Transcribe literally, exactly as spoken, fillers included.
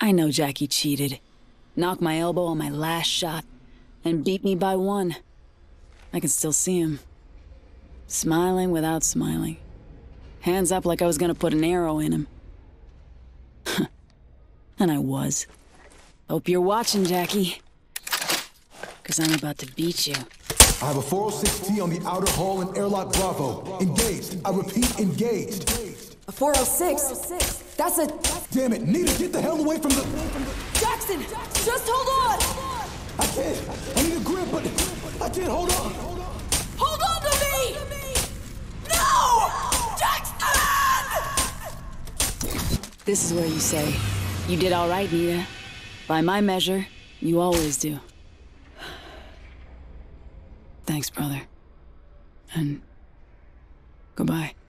I know Jackie cheated. Knocked my elbow on my last shot, and beat me by one. I can still see him. Smiling without smiling. Hands up like I was gonna put an arrow in him. And I was. Hope you're watching, Jackie. Cause I'm about to beat you. I have a four oh six T on the outer hull in airlock Bravo. Engaged. I repeat, engaged. A four oh six? That's a... Damn it, Nita, get the hell away from the... Jackson! Just hold on! I can't. I need a grip, but I can't hold on. Hold on to me! No! Jackson! This is where you say, you did all right, Nita. By my measure, you always do. Thanks, brother. And goodbye.